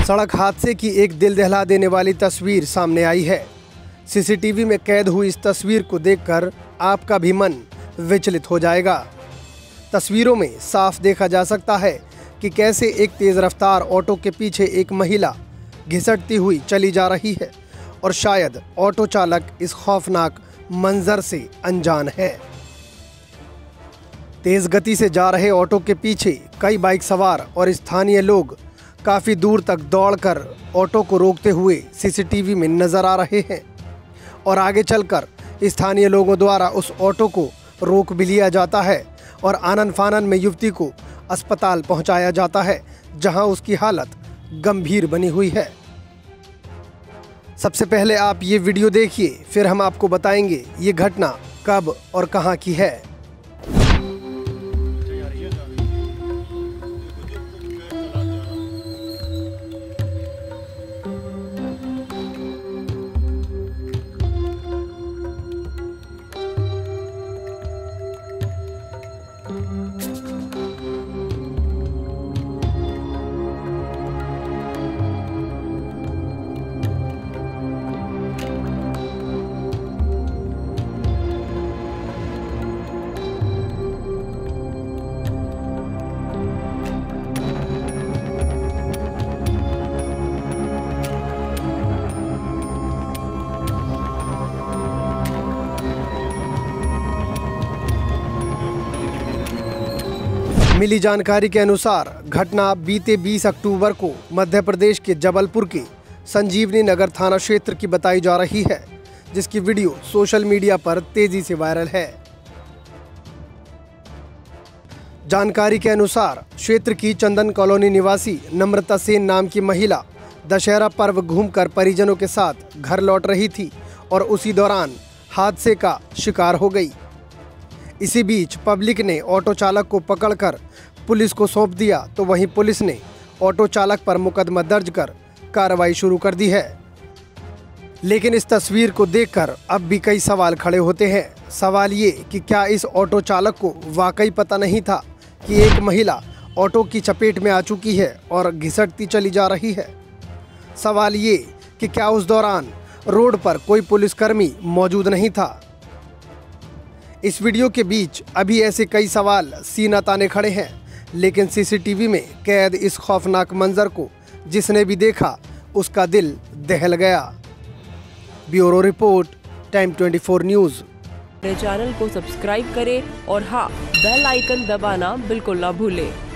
सड़क हादसे की एक दिल दहला देने वाली तस्वीर सामने आई है। सीसीटीवी में कैद हुई इस तस्वीर को देखकर आपका भी मन विचलित हो जाएगा। तस्वीरों में साफ देखा जा सकता है कि कैसे एक तेज रफ्तार ऑटो के पीछे एक महिला घिसटती हुई चली जा रही है और शायद ऑटो चालक इस खौफनाक मंजर से अनजान है। तेज गति से जा रहे ऑटो के पीछे कई बाइक सवार और स्थानीय लोग काफी दूर तक दौड़कर ऑटो को रोकते हुए सीसीटीवी में नजर आ रहे हैं और आगे चलकर स्थानीय लोगों द्वारा उस ऑटो को रोक भी लिया जाता है और आनन फानन में युवती को अस्पताल पहुंचाया जाता है, जहां उसकी हालत गंभीर बनी हुई है। सबसे पहले आप ये वीडियो देखिए, फिर हम आपको बताएंगे ये घटना कब और कहां की है। मिली जानकारी के अनुसार घटना बीते 20 अक्टूबर को मध्य प्रदेश के जबलपुर के संजीवनी नगर थाना क्षेत्र की बताई जा रही है, जिसकी वीडियो सोशल मीडिया पर तेजी से वायरल है। जानकारी के अनुसार क्षेत्र की चंदन कॉलोनी निवासी नम्रता सेन नाम की महिला दशहरा पर्व घूमकर परिजनों के साथ घर लौट रही थी और उसी दौरान हादसे का शिकार हो गई। इसी बीच पब्लिक ने ऑटो चालक को पकड़कर पुलिस को सौंप दिया, तो वहीं पुलिस ने ऑटो चालक पर मुकदमा दर्ज कर कार्रवाई शुरू कर दी है। लेकिन इस तस्वीर को देखकर अब भी कई सवाल खड़े होते हैं। सवाल ये कि क्या इस ऑटो चालक को वाकई पता नहीं था कि एक महिला ऑटो की चपेट में आ चुकी है और घिसटती चली जा रही है। सवाल ये कि क्या उस दौरान रोड पर कोई पुलिसकर्मी मौजूद नहीं था। इस वीडियो के बीच अभी ऐसे कई सवाल सीना ताने खड़े हैं, लेकिन सीसीटीवी में कैद इस खौफनाक मंजर को जिसने भी देखा उसका दिल दहल गया। Bureau report, time 24 news. Channel को सब्सक्राइब करें और हाँ, बेल आइकन दबाना बिल्कुल ना भूलें।